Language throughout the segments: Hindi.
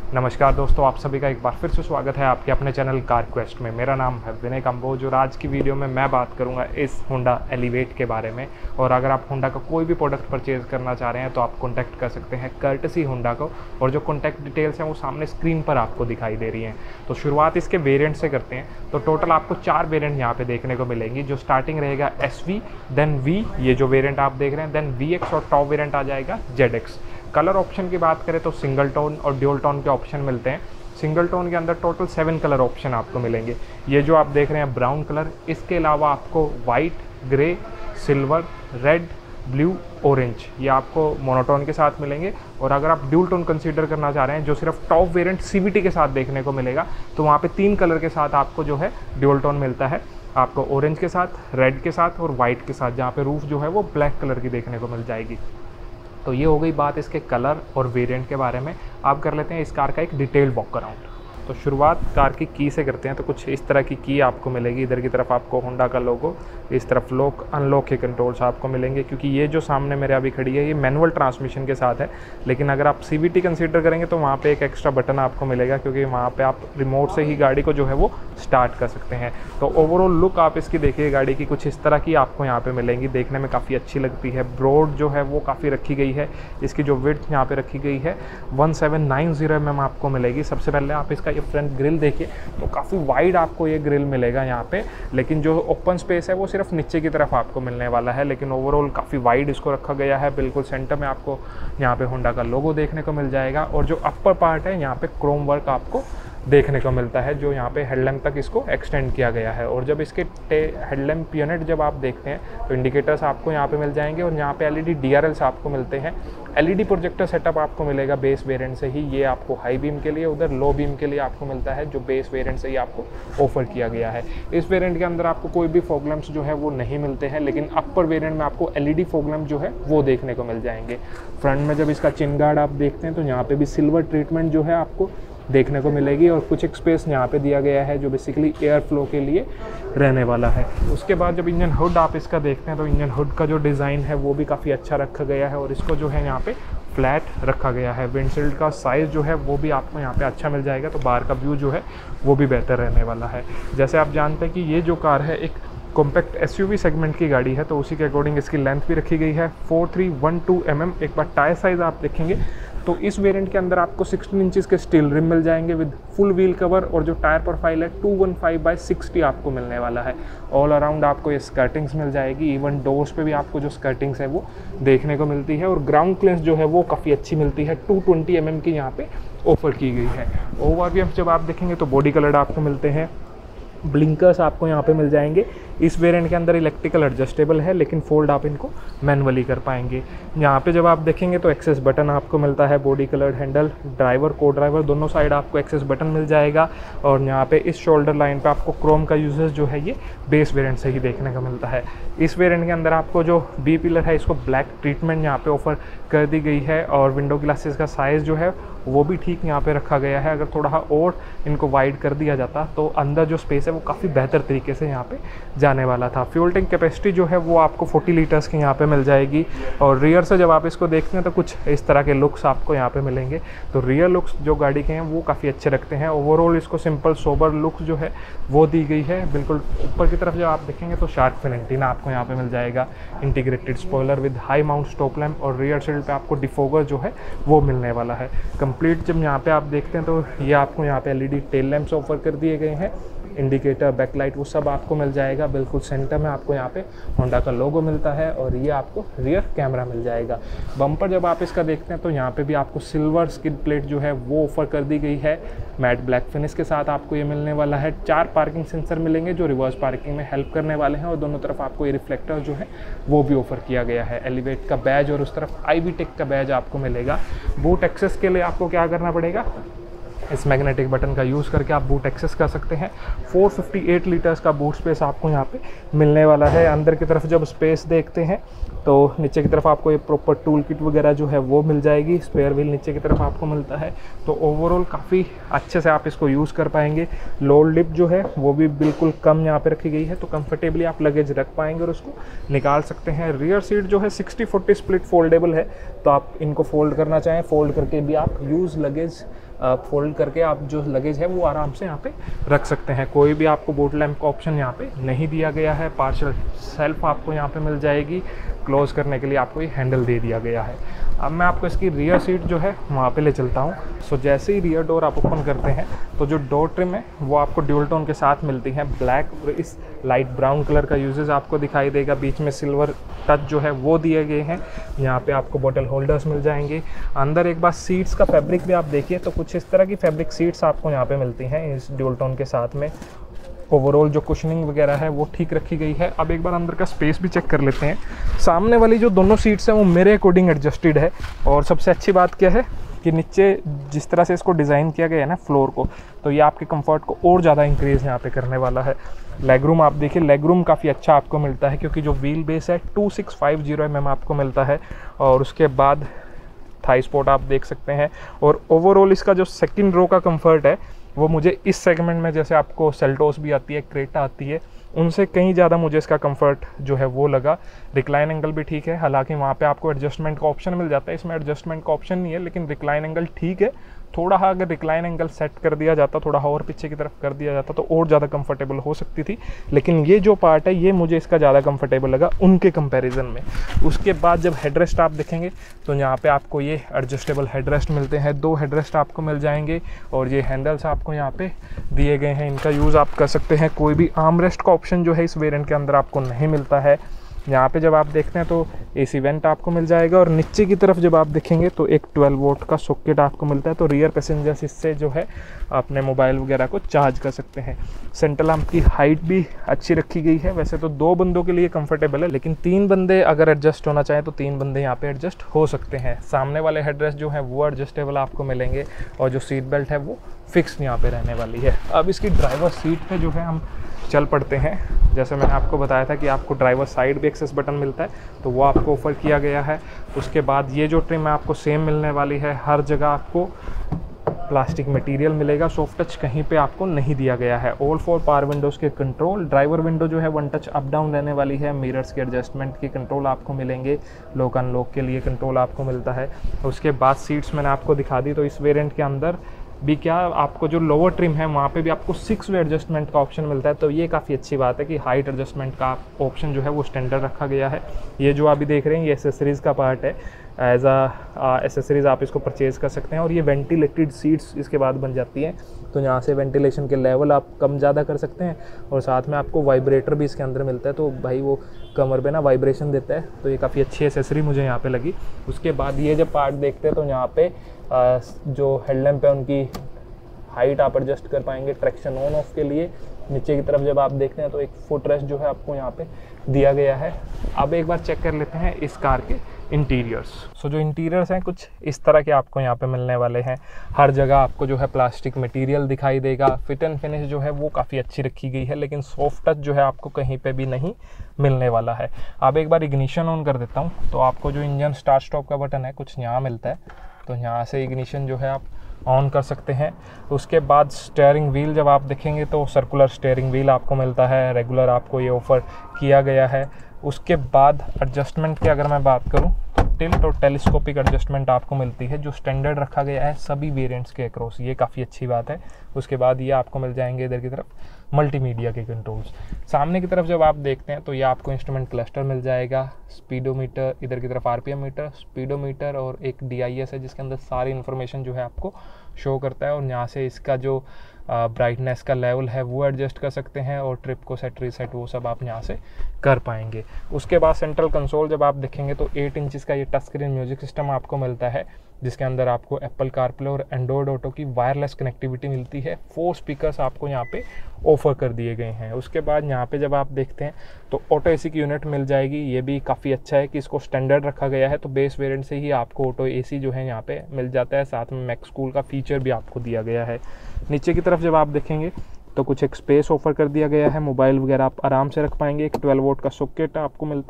नमस्कार दोस्तों, आप सभी का एक बार फिर से स्वागत है आपके अपने चैनल कार क्वेस्ट में। मेरा नाम है विनय कंबोज और आज की वीडियो में मैं बात करूंगा इस होंडा एलिवेट के बारे में। और अगर आप होंडा का कोई भी प्रोडक्ट परचेज़ करना चाह रहे हैं तो आप कॉन्टैक्ट कर सकते हैं कर्टसी होंडा को, और जो कॉन्टैक्ट डिटेल्स हैं वो सामने स्क्रीन पर आपको दिखाई दे रही हैं। तो शुरुआत इसके वेरियंट से करते हैं। तो टोटल आपको 4 वेरियंट यहाँ पर देखने को मिलेंगी। जो स्टार्टिंग रहेगा SV, देन V, ये जो वेरियंट आप देख रहे हैं, देन VX और टॉप वेरियंट आ जाएगा ZX। कलर ऑप्शन की बात करें तो सिंगल टोन और ड्यूल टोन के ऑप्शन मिलते हैं। सिंगल टोन के अंदर टोटल 7 कलर ऑप्शन आपको मिलेंगे। ये जो आप देख रहे हैं ब्राउन कलर, इसके अलावा आपको white, grey, silver, red, blue, orange, ये आपको मोनोटोन के साथ मिलेंगे। और अगर आप ड्यूल टोन कंसीडर करना चाह रहे हैं, जो सिर्फ टॉप वेरिएंट CVT के साथ देखने को मिलेगा, तो वहाँ पे 3 कलर के साथ आपको जो है ड्यूल टोन मिलता है। आपको ऑरेंज के साथ, रेड के साथ और वाइट के साथ, जहाँ पे रूफ जो है वो ब्लैक कलर की देखने को मिल जाएगी। तो ये हो गई बात इसके कलर और वेरिएंट के बारे में। आप कर लेते हैं इस कार का एक डिटेल वॉक अराउंड। तो शुरुआत कार की की से करते हैं। तो कुछ इस तरह की की आपको मिलेगी। इधर की तरफ आपको होंडा का लोगो, इस तरफ लॉक अनलॉक के कंट्रोल्स आपको मिलेंगे, क्योंकि ये जो सामने मेरे अभी खड़ी है ये मैनुअल ट्रांसमिशन के साथ है। लेकिन अगर आप CVT कंसीडर करेंगे तो वहाँ पे एक एक्स्ट्रा बटन आपको मिलेगा, क्योंकि वहाँ पे आप रिमोट से ही गाड़ी को जो है वो स्टार्ट कर सकते हैं। तो ओवरऑल लुक आप इसकी देखिए, गाड़ी की कुछ इस तरह की आपको यहाँ पे मिलेंगी। देखने में काफ़ी अच्छी लगती है। ब्रॉड जो है वो काफ़ी रखी गई है। इसकी जो विड्थ यहाँ पे रखी गई है 1790 mm आपको मिलेगी। सबसे पहले आप इसका ये फ्रंट ग्रिल देखिए तो काफ़ी वाइड आपको ये ग्रिल मिलेगा यहाँ पे, लेकिन जो ओपन स्पेस है वो सिर्फ नीचे की तरफ आपको मिलने वाला है। लेकिन ओवरऑल काफ़ी वाइड इसको रखा गया है। बिल्कुल सेंटर में आपको यहाँ पे होंडा का लोगो देखने को मिल जाएगा। और जो अपर पार्ट है यहाँ पे क्रोम वर्क आपको देखने को मिलता है, जो यहाँ पे हेडलैम्प तक इसको एक्सटेंड किया गया है। और जब इसके हेडलैम्प यूनिट जब आप देखते हैं तो इंडिकेटर्स आपको यहाँ पे मिल जाएंगे। और यहाँ पे LED DRLs आपको मिलते हैं। LED प्रोजेक्टर सेटअप आपको मिलेगा बेस वेरिएंट से ही। ये आपको हाई बीम के लिए, उधर लो बीम के लिए आपको मिलता है, जो बेस वेरिएंट से ही आपको ऑफर किया गया है। इस वेरिएंट के अंदर आपको कोई भी फॉग लैंप्स जो है वो नहीं मिलते हैं, लेकिन अपर वेरिएंट में आपको LED फॉग लैंप जो है वो देखने को मिल जाएंगे। फ्रंट में जब इसका चिन गार्ड आप देखते हैं तो यहाँ पे भी सिल्वर ट्रीटमेंट जो है आपको देखने को मिलेगी। और कुछ एक स्पेस यहाँ पे दिया गया है जो बेसिकली एयर फ्लो के लिए रहने वाला है। उसके बाद जब इंजन हुड आप इसका देखते हैं तो इंजन हुड का जो डिज़ाइन है वो भी काफ़ी अच्छा रखा गया है। और इसको जो है यहाँ पे फ्लैट रखा गया है। विंडशील्ड का साइज़ जो है वो भी आपको यहाँ पे अच्छा मिल जाएगा, तो बाहर का व्यू जो है वो भी बेहतर रहने वाला है। जैसे आप जानते हैं कि ये जो कार है एक कॉम्पैक्ट SUV सेगमेंट की गाड़ी है, तो उसी के अकॉर्डिंग इसकी लेंथ भी रखी गई है 4312 mm। एक बार टायर साइज़ आप देखेंगे तो इस वेरिएंट के अंदर आपको 16 इंचेस के स्टील रिम मिल जाएंगे विद फुल व्हील कवर। और जो टायर प्रोफाइल है 215/60 आपको मिलने वाला है। ऑल अराउंड आपको ये स्कर्टिंग्स मिल जाएगी। इवन डोर्स पे भी आपको जो स्कर्टिंग्स है वो देखने को मिलती है। और ग्राउंड क्लियरेंस जो है वो काफ़ी अच्छी मिलती है। 220 mm की यहाँ पे ऑफर की गई है। ओवरव्यू जब आप देखेंगे तो बॉडी कलर आपको मिलते हैं। ब्लिंकर्स आपको यहाँ पे मिल जाएंगे। इस वेरिएंट के अंदर इलेक्ट्रिकल एडजस्टेबल है, लेकिन फोल्ड आप इनको मैनुअली कर पाएंगे। यहाँ पे जब आप देखेंगे तो एक्सेस बटन आपको मिलता है। बॉडी कलर हैंडल, ड्राइवर, को ड्राइवर दोनों साइड आपको एक्सेस बटन मिल जाएगा। और यहाँ पे इस शोल्डर लाइन पे आपको क्रोम का यूजेस जो है ये बेस वेरिएंट से ही देखने को मिलता है। इस वेरिएंट के अंदर आपको जो बी पिलर है इसको ब्लैक ट्रीटमेंट यहाँ पे ऑफर कर दी गई है। और विंडो ग्लासेस का साइज़ जो है वो भी ठीक यहाँ पे रखा गया है। अगर थोड़ा और इनको वाइड कर दिया जाता तो अंदर जो स्पेस है वो काफ़ी बेहतर तरीके से यहाँ पे जाने वाला था। फ्यूल टैंक कैपेसिटी जो है वो आपको 40 लीटर्स की यहाँ पे मिल जाएगी। और रियर से जब आप इसको देखते हैं तो कुछ इस तरह के लुक्स आपको यहाँ पे मिलेंगे। तो रियर लुक्स जो गाड़ी के हैं वो काफ़ी अच्छे रखते हैं। ओवरऑल इसको सिंपल सोबर लुक जो है वो दी गई है। बिल्कुल ऊपर की तरफ जब आप देखेंगे तो शार्क फिन एंटीना आपको यहाँ पे मिल जाएगा। Integrated spoiler with high mount stop lamp और रियर शील्ड पे आपको डिफोगर जो है वो मिलने वाला है। कंप्लीट जब यहाँ पे आप देखते हैं तो ये आपको यहाँ पे LED टेल लैंप्स ऑफर कर दिए गए हैं। इंडिकेटर, बैकलाइट वो सब आपको मिल जाएगा। बिल्कुल सेंटर में आपको यहाँ पे होंडा का लोगो मिलता है। और ये आपको रियर कैमरा मिल जाएगा। बम्पर जब आप इसका देखते हैं तो यहाँ पे भी आपको सिल्वर स्किड प्लेट जो है वो ऑफर कर दी गई है। मैट ब्लैक फिनिश के साथ आपको ये मिलने वाला है। 4 पार्किंग सेंसर मिलेंगे जो रिवर्स पार्किंग में हेल्प करने वाले हैं। और दोनों तरफ आपको ये रिफ्लेक्टर जो है वो भी ऑफर किया गया है। एलिवेट का बैज और उस तरफ IB टेक का बैज आपको मिलेगा। बूट एक्सेस के लिए आपको क्या करना पड़ेगा, इस मैग्नेटिक बटन का यूज़ करके आप बूट एक्सेस कर सकते हैं। 458 लीटर्स का बूट स्पेस आपको यहाँ पे मिलने वाला है। अंदर की तरफ जब स्पेस देखते हैं तो नीचे की तरफ आपको ये प्रॉपर टूल किट वगैरह जो है वो मिल जाएगी। स्पेयर व्हील नीचे की तरफ आपको मिलता है। तो ओवरऑल काफ़ी अच्छे से आप इसको यूज़ कर पाएंगे। लोड लिप जो है वो भी बिल्कुल कम यहाँ पे रखी गई है, तो कंफर्टेबली आप लगेज रख पाएंगे और उसको निकाल सकते हैं। रियर सीट जो है 60-40 स्प्लिट फोल्डेबल है, तो आप इनको फोल्ड करना चाहें फोल्ड करके भी आप यूज़ लगेज फोल्ड करके आप जो लगेज है वो आराम से यहाँ पे रख सकते हैं। कोई भी आपको बोट लैंप का ऑप्शन यहाँ पे नहीं दिया गया है। पार्शल सेल्फ आपको यहाँ पे मिल जाएगी। क्लोज़ करने के लिए आपको ये हैंडल दे दिया गया है। अब मैं आपको इसकी रियर सीट जो है वहाँ पे ले चलता हूँ। सो जैसे ही रियर डोर आप ओपन करते हैं तो जो डोर ट्रिम है वो आपको ड्यूल टोन के साथ मिलती है। ब्लैक और इस लाइट ब्राउन कलर का यूजेस आपको दिखाई देगा। बीच में सिल्वर टच जो है वो दिए गए हैं। यहाँ पे आपको बॉटल होल्डर्स मिल जाएंगे। अंदर एक बार सीट्स का फैब्रिक भी आप देखिए तो कुछ इस तरह की फैब्रिक सीट्स आपको यहाँ पे मिलती हैं इस ड्यूल टोन के साथ में। ओवरऑल जो कुशनिंग वगैरह है वो ठीक रखी गई है। अब एक बार अंदर का स्पेस भी चेक कर लेते हैं। सामने वाली जो दोनों सीट्स हैं वो मेरे अकॉर्डिंग एडजस्टेड है। और सबसे अच्छी बात क्या है कि नीचे जिस तरह से इसको डिज़ाइन किया गया है ना फ्लोर को, तो ये आपके कंफर्ट को और ज़्यादा इंक्रीज़ यहाँ पे करने वाला है। लेग रूम आप देखिए, लेग रूम काफ़ी अच्छा आपको मिलता है क्योंकि जो व्हील बेस है 2650 mm आपको मिलता है। और उसके बाद थाई स्पॉट आप देख सकते हैं। और ओवरऑल इसका जो सेकंड रो का कंफर्ट है वो मुझे इस सेगमेंट में, जैसे आपको सेल्टोस भी आती है, क्रेटा आती है, उनसे कहीं ज़्यादा मुझे इसका कंफर्ट जो है वो लगा। रिक्लाइन एंगल भी ठीक है, हालांकि वहाँ पे आपको एडजस्टमेंट का ऑप्शन मिल जाता है, इसमें एडजस्टमेंट का ऑप्शन नहीं है, लेकिन रिक्लाइन एंगल ठीक है। थोड़ा अगर रिक्लाइन एंगल सेट कर दिया जाता, थोड़ा और पीछे की तरफ कर दिया जाता तो और ज़्यादा कंफर्टेबल हो सकती थी, लेकिन ये जो पार्ट है ये मुझे इसका ज़्यादा कंफर्टेबल लगा उनके कंपैरिजन में। उसके बाद जब हेडरेस्ट आप देखेंगे तो यहाँ पे आपको ये एडजस्टेबल हेडरेस्ट मिलते हैं। 2 हेडरेस्ट आपको मिल जाएंगे और ये हैंडल्स आपको यहाँ पे दिए गए हैं। इनका यूज़ आप कर सकते हैं। कोई भी आर्मरेस्ट का ऑप्शन जो है इस वेरिएंट के अंदर आपको नहीं मिलता है। यहाँ पे जब आप देखते हैं तो एसी वेंट आपको मिल जाएगा। और नीचे की तरफ जब आप देखेंगे तो एक 12 वोल्ट का सॉकेट आपको मिलता है। तो रियर पैसेंजर्स इससे जो है अपने मोबाइल वगैरह को चार्ज कर सकते हैं। सेंटर लैंप की हाइट भी अच्छी रखी गई है। वैसे तो 2 बंदों के लिए कंफर्टेबल है, लेकिन 3 बंदे अगर एडजस्ट होना चाहें तो 3 बंदे यहाँ पे एडजस्ट हो सकते हैं। सामने वाले हेडरेस्ट जो है वो एडजस्टेबल आपको मिलेंगे और जो सीट बेल्ट है वो फिक्स यहाँ पे रहने वाली है। अब इसकी ड्राइवर सीट पे जो है हम चल पड़ते हैं। जैसे मैंने आपको बताया था कि आपको ड्राइवर साइड भी एक्सेस बटन मिलता है, तो वो आपको ऑफर किया गया है। उसके बाद ये जो ट्रिम है आपको सेम मिलने वाली है। हर जगह आपको प्लास्टिक मटेरियल मिलेगा। सॉफ्ट टच कहीं पे आपको नहीं दिया गया है। ऑल 4 पावर विंडोज़ के कंट्रोल, ड्राइवर विंडो जो है 1 टच अप डाउन रहने वाली है। मिरर्स के एडजस्टमेंट के कंट्रोल आपको मिलेंगे। लॉक अनलॉक के लिए कंट्रोल आपको मिलता है। उसके बाद सीट्स मैंने आपको दिखा दी। तो इस वेरिएंट के अंदर भी क्या आपको जो लोअर ट्रिम है वहाँ पे भी आपको 6 वे एडजस्टमेंट का ऑप्शन मिलता है। तो ये काफ़ी अच्छी बात है कि हाइट एडजस्टमेंट का ऑप्शन जो है वो स्टैंडर्ड रखा गया है। ये जो अभी देख रहे हैं ये एसेसरीज़ का पार्ट है। एज एसेसरीज़ आप इसको परचेज़ कर सकते हैं। और ये वेंटिलेटेड सीट्स इसके बाद बन जाती हैं, तो यहाँ से वेंटिलेशन के लेवल आप कम ज़्यादा कर सकते हैं। और साथ में आपको वाइब्रेटर भी इसके अंदर मिलता है, तो भाई वो कमर पे ना वाइब्रेशन देता है। तो ये काफ़ी अच्छी एसेसरी मुझे यहाँ पे लगी। उसके बाद ये जब पार्ट देखते हैं तो यहाँ पे जो हेडलैम्प है उनकी हाइट आप एडजस्ट कर पाएंगे ट्रैक्शन ऑन ऑफ के लिए। नीचे की तरफ जब आप देखते हैं तो एक फुट रेस्ट जो है आपको यहाँ पे दिया गया है। अब एक बार चेक कर लेते हैं इस कार के इंटीरियर्स। सो जो इंटीरियर्स हैं कुछ इस तरह के आपको यहाँ पे मिलने वाले हैं। हर जगह आपको जो है प्लास्टिक मटेरियल दिखाई देगा। फिट एंड फिनिश जो है वो काफ़ी अच्छी रखी गई है, लेकिन सॉफ्ट टच जो है आपको कहीं पे भी नहीं मिलने वाला है। अब एक बार इग्निशन ऑन कर देता हूँ तो आपको जो इंजन स्टार्ट स्टॉप का बटन है कुछ यहाँ मिलता है, तो यहाँ से इग्निशन जो है आप ऑन कर सकते हैं। उसके बाद स्टीयरिंग व्हील जब आप देखेंगे तो सर्कुलर स्टीयरिंग व्हील आपको मिलता है। रेगुलर आपको ये ऑफ़र किया गया है। उसके बाद एडजस्टमेंट की अगर मैं बात करूं तो टिल्ट और टेलीस्कोपिक एडजस्टमेंट आपको मिलती है, जो स्टैंडर्ड रखा गया है सभी वेरिएंट्स के अक्रॉस। ये काफ़ी अच्छी बात है। उसके बाद ये आपको मिल जाएंगे इधर की तरफ मल्टीमीडिया के कंट्रोल्स। सामने की तरफ जब आप देखते हैं तो ये आपको इंस्ट्रूमेंट क्लस्टर मिल जाएगा, स्पीडोमीटर, इधर की तरफ आरपीएम मीटर, स्पीडोमीटर और एक DIS है जिसके अंदर सारी इन्फॉर्मेशन जो है आपको शो करता है। और यहाँ से इसका जो ब्राइटनेस का लेवल है वो एडजस्ट कर सकते हैं और ट्रिप को सेट रीसेट वो सब आप यहाँ से कर पाएंगे। उसके बाद सेंट्रल कंसोल जब आप देखेंगे तो 8 इंचज़ का ये टच स्क्रीन म्यूजिक सिस्टम आपको मिलता है, जिसके अंदर आपको एप्पल कारप्ले और एंड्रॉयड ऑटो की वायरलेस कनेक्टिविटी मिलती है। 4 स्पीकर्स आपको यहाँ पे ऑफर कर दिए गए हैं। उसके बाद यहाँ पे जब आप देखते हैं तो ऑटो AC की यूनिट मिल जाएगी। ये भी काफ़ी अच्छा है कि इसको स्टैंडर्ड रखा गया है, तो बेस वेरिएंट से ही आपको ऑटो AC जो है यहाँ पे मिल जाता है। साथ में मैक्स कूल का फीचर भी आपको दिया गया है। नीचे की तरफ जब आप देखेंगे तो कुछ एक स्पेस ऑफर कर दिया गया है। मोबाइल वगैरह आप आराम से रख पाएंगे। एक 12 वोल्ट का सॉकेट आपको मिलता है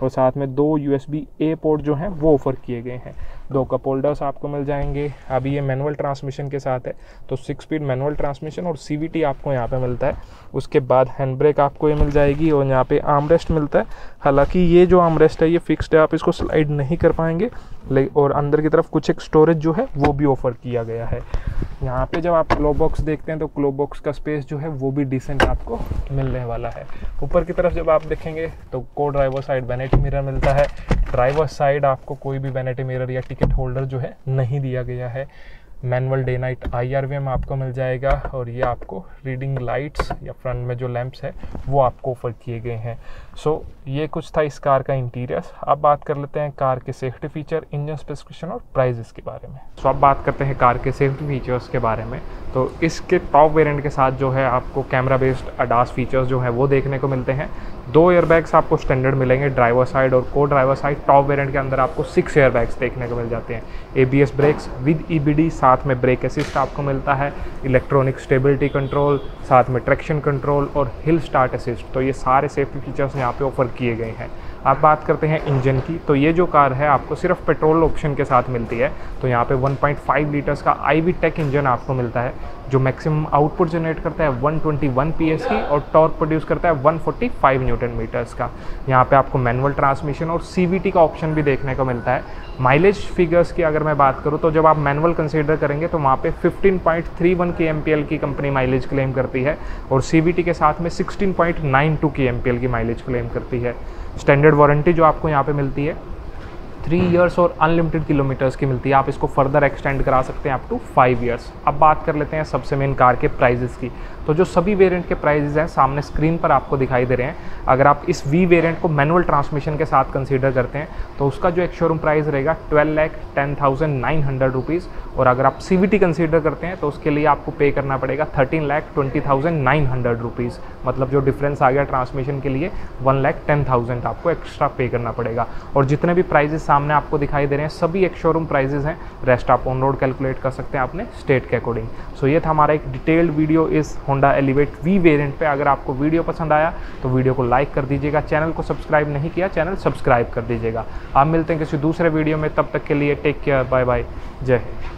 और साथ में 2 USB-A पोर्ट जो हैं वो ऑफ़र किए गए हैं। 2 कप होल्डर्स आपको मिल जाएंगे। अभी ये मैनुअल ट्रांसमिशन के साथ है, तो 6 स्पीड मैनुअल ट्रांसमिशन और CVT आपको यहाँ पे मिलता है। उसके बाद हैंड ब्रेक आपको ये मिल जाएगी और यहाँ पे आर्मरेस्ट मिलता है। हालांकि ये जो आर्मरेस्ट है ये फिक्स्ड है, आप इसको स्लाइड नहीं कर पाएंगे। और अंदर की तरफ कुछ एक स्टोरेज जो है वो भी ऑफ़र किया गया है। यहाँ पे जब आप क्लो बॉक्स देखते हैं तो क्लो बॉक्स का स्पेस जो है वो भी डिसेंट आपको मिलने वाला है। ऊपर की तरफ जब आप देखेंगे तो को ड्राइवर साइड वैनिटी मिरर मिलता है। ड्राइवर साइड आपको कोई भी वैनिटी मिरर या टिकट होल्डर जो है नहीं दिया गया है। मैनुअल डे नाइट IRVM आपको मिल जाएगा और ये आपको रीडिंग लाइट्स या फ्रंट में जो लैंप्स है वो आपको ऑफर किए गए हैं। सो ये कुछ था इस कार का इंटीरियर। अब बात कर लेते हैं कार के सेफ्टी फीचर, इंजन स्पेसिफिकेशन और प्राइजेस के बारे में। सो अब बात करते हैं कार के सेफ्टी फीचर्स के बारे में। तो इसके टॉप वेरिएंट के साथ जो है आपको कैमरा बेस्ड ADAS फीचर्स जो है वो देखने को मिलते हैं। 2 एयरबैग्स आपको स्टैंडर्ड मिलेंगे ड्राइवर साइड और को ड्राइवर साइड। टॉप वेरिएंट के अंदर आपको 6 एयरबैग्स देखने को मिल जाते हैं। ABS ब्रेक्स विद EBD, साथ में ब्रेक असिस्ट आपको मिलता है। इलेक्ट्रॉनिक स्टेबिलिटी कंट्रोल, साथ में ट्रैक्शन कंट्रोल और हिल स्टार्ट असिस्ट। तो ये सारे सेफ्टी फीचर्स यहाँ पे ऑफर किए गए हैं। अब बात करते हैं इंजन की। तो ये जो कार है आपको सिर्फ पेट्रोल ऑप्शन के साथ मिलती है। तो यहाँ पे 1.5 लीटर्स का IV टेक इंजन आपको मिलता है जो मैक्सिमम आउटपुट जनरेट करता है 121 PS की और टॉर्क प्रोड्यूस करता है 145 न्यूटन मीटर्स का। यहाँ पे आपको मैनुअल ट्रांसमिशन और CVT का ऑप्शन भी देखने को मिलता है। माइलेज फिगर्स की अगर मैं बात करूँ तो जब आप मैनुअल कंसीडर करेंगे तो वहाँ पे 15.31 kmpl की कंपनी माइलेज क्लेम करती है और CVT के साथ में 16.92 kmpl की माइलेज क्लेम करती है। स्टैंडर्ड वारंटी जो आपको यहाँ पे मिलती है 3 इयर्स और अनलिमिटेड किलोमीटर्स की मिलती है। आप इसको फर्दर एक्सटेंड करा सकते हैं अप टू 5 इयर्स। अब बात कर लेते हैं सबसे मेन कार के प्राइजेस की। तो जो सभी वेरिएंट के प्राइजेस हैं सामने स्क्रीन पर आपको दिखाई दे रहे हैं। अगर आप इस V वेरिएंट को मैनुअल ट्रांसमिशन के साथ कंसीडर करते हैं तो उसका जो एक शोरूम प्राइस रहेगा 12,10,900 रुपीज़ और अगर आप CVT कंसीडर करते हैं तो उसके लिए आपको पे करना पड़ेगा 13,20,900 रुपीज़। मतलब जो डिफरेंस आ गया ट्रांसमिशन के लिए 1,10,000 आपको एक्स्ट्रा पे करना पड़ेगा। और जितने भी प्राइजेस सामने आपको दिखाई दे रहे हैं सभी एक शोरूम प्राइजेस हैं। रेस्ट आप ऑन रोड कैलकुलेट कर सकते हैं अपने स्टेट के अकॉर्डिंग। सो ये था हमारा एक डिटेल्ड वीडियो इस होंडा एलिवेट V वेरिएंट पे। अगर आपको वीडियो पसंद आया तो वीडियो को लाइक कर दीजिएगा। चैनल को सब्सक्राइब नहीं किया, चैनल सब्सक्राइब कर दीजिएगा। आप मिलते हैं किसी दूसरे वीडियो में, तब तक के लिए टेक केयर, बाय बाय, जय हिंद।